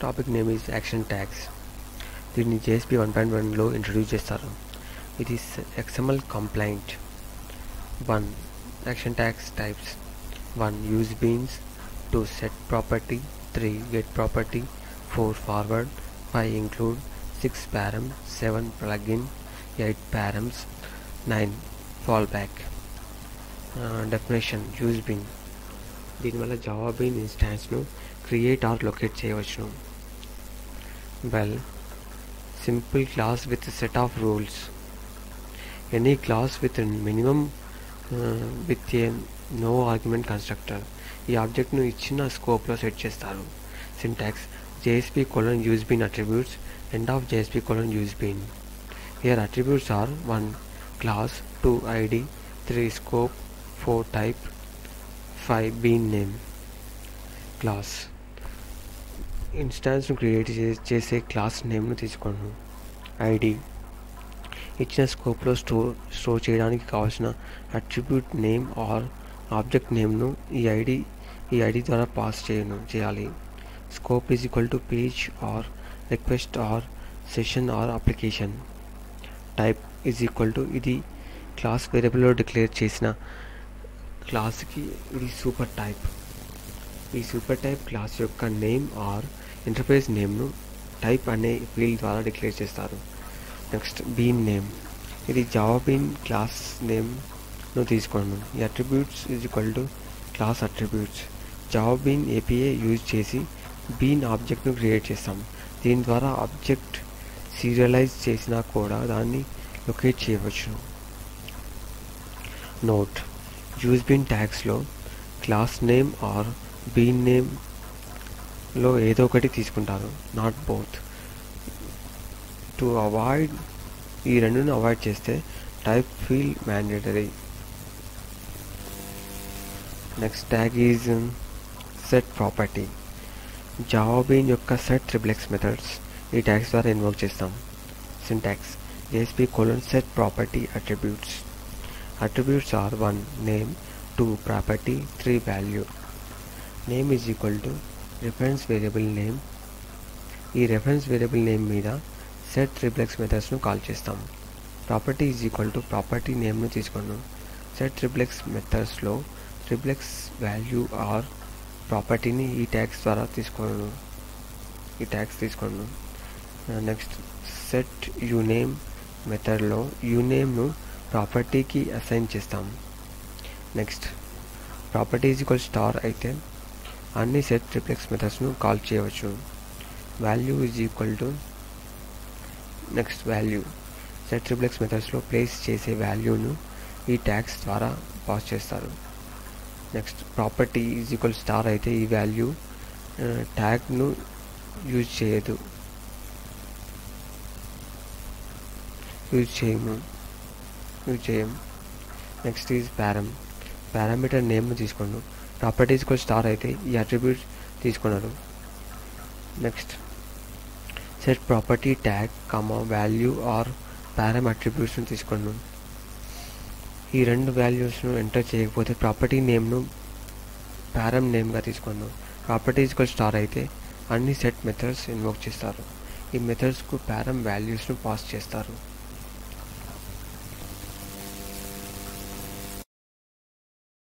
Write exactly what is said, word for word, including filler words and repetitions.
Topic name is action tags. దీన్ని JSP one point వన్లో introduce చేస్తారు. ఇది XML compliant. One action tags types. One use beans. Two set property. Three get property. Four forward. Five include. Six param. Seven plugin. Eight params. Nine fall back. Definition use bean. దీనివల్ల Java bean ఇన్స్టాన్స్ను create or locate చేయవచ్చును. Well simple class with set of rules. Any class with minimum with a no argument constructor. ఈ ఆబ్జెక్ట్ను ఇచ్చిన స్కోప్లో set చేస్తారు. Syntax JSP colon use bean attributes end of JSP colon use bean. Here attributes are one class, two id, three scope, four type, five bean name. Class instance ను create చేసే class నేమ్ను తీసుకోండి. ID ఇచ్చిన స్కోప్లో store store చేయడానికి కావాల్సిన attribute name or object నేమ్ను ఈ ఐడి ఈ ఐడి ద్వారా పాస్ చేయను చేయాలి. Scope is equal to page or request or session or application. Type is equal to ఇది క్లాస్ వేరియబుల్లో డిక్లేర్ చేసిన క్లాస్కి ఇది సూపర్ టైప్. ఈ సూపర్ టైప్ క్లాస్ యొక్క నేమ్ ఆర్ ఇంటర్ఫేస్ నేమ్ను టైప్ అనే ఫీల్డ్ ద్వారా డిక్లేర్ చేస్తారు. Next bean name. ఇది జావా బీన్ క్లాస్ నేమ్ను తీసుకోండి. ఈ attributes is equal to class attributes. Java bean API use చేసి బీన్ ఆబ్జెక్ట్ను క్రియేట్ చేస్తాం. దీని ద్వారా ఆబ్జెక్ట్ సీరియలైజ్ చేసినా కూడా దాన్ని లొకేట్ చేయవచ్చు. నోట్ యూజ్ బీన్ ట్యాగ్స్లో క్లాస్ నేమ్ ఆర్ బీన్ నేమ్లో ఏదో ఒకటి తీసుకుంటారు, నాట్ బోత్. టు అవాయిడ్ ఈ రెండును అవాయిడ్ చేస్తే type field mandatory. Next tag is set property. Java bean యొక్క సెట్ ట్రిప్లెక్స్ మెథడ్స్ ఈ ట్యాగ్స్ ద్వారా ఇన్వోక్ చేస్తాం. Syntax JSP colon set property attributes. Attributes are one name, two property, three value. Name is equal to reference variable name. ఈ reference variable name మీద set triplex మెథడ్స్ను call చేస్తాం. Property is equal to property నేమ్ను తీసుకున్నాం. Set triplex మెథడ్స్లో triplex value or ప్రాపర్టీని ఈ tags ద్వారా తీసుకోను ఈ ట్యాగ్స్ తీసుకోను నెక్స్ట్ సెట్ యూనేమ్ మెథడ్లో యూనేమ్ను ప్రాపర్టీకి అసైన్ చేస్తాం. Next property is equal star అయితే అన్ని సెట్ ట్రిప్లెక్స్ మెథడ్స్ను కాల్ చేయవచ్చు. Value is equal to next value. Set triplex మెథడ్స్లో ప్లేస్ చేసే వాల్యూను ఈ ట్యాగ్స్ ద్వారా పాస్ చేస్తారు. Next property is equal star అయితే ఈ వాల్యూ ట్యాగ్ను యూజ్ చేయదు యూజ్ చేయము యూజ్ చేయము నెక్స్ట్ ఈజ్ పారం. పారామీటర్ నేమ్ను తీసుకోండి. ప్రాపర్టీ ఈజ్ ఈక్వల్ స్టార్ అయితే ఈ అట్రిబ్యూట్ తీసుకున్నారు. Next set property tag comma value or param అట్రిబ్యూట్స్ను తీసుకోండి. ఈ రెండు వాల్యూస్ను ఎంటర్ చేయకపోతే ప్రాపర్టీ నేమ్ను పారం నేమ్గా తీసుకున్నాం. ప్రాపర్టీ ఈజ్ ఈక్వల్ స్టార్ అయితే అన్ని సెట్ మెథడ్స్ ఇన్వోక్ చేస్తారు. ఈ మెథడ్స్కు పారం వాల్యూస్ను పాస్ చేస్తారు.